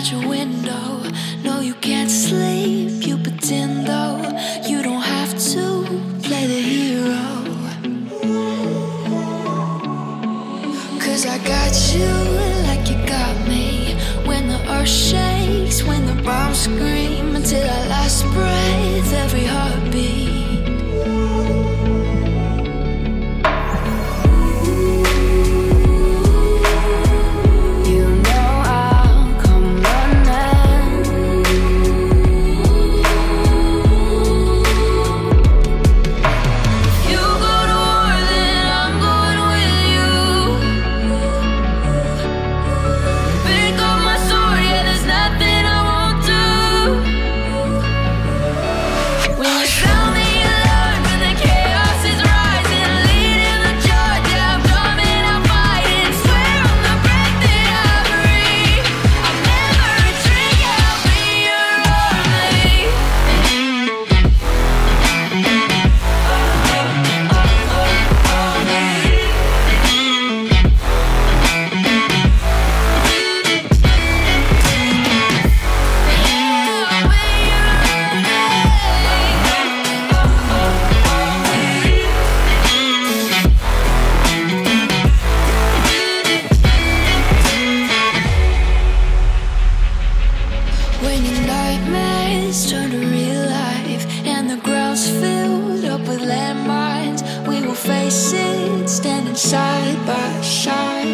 out your window. No, you can't sleep, you pretend though. You don't have to play the hero, 'cause I got you like you got me. When the earth shakes, when the bombs scream, until our last breath, every heartbeat. Turn to real life, and the ground's filled up with landmines. We will face it, standing side by side.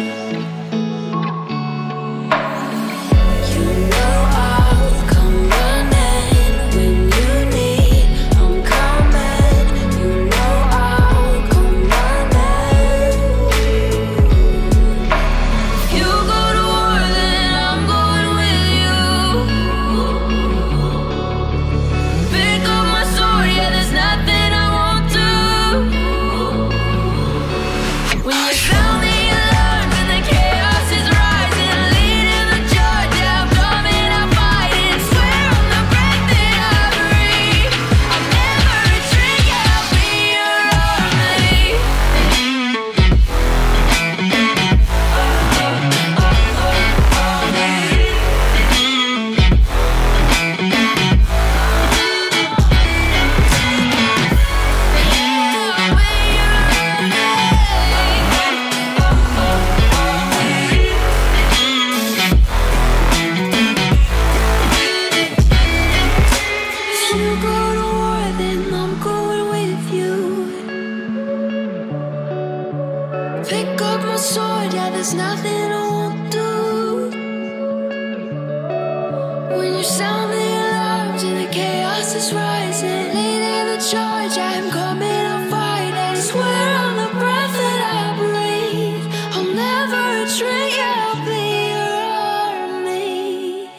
You know I'll come running when you need. I'm coming. You know I'll come running. If you go to war, then I'm going with you. Pick up my sword, yeah, there's nothing I won't do. When you sound the alarms and the chaos is rising, leading the charge, I'm coming, I'll fight. I swear on the breath that I breathe, I'll never retreat, yeah, I'll be your army.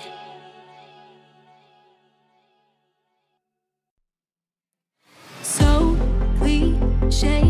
So cliche.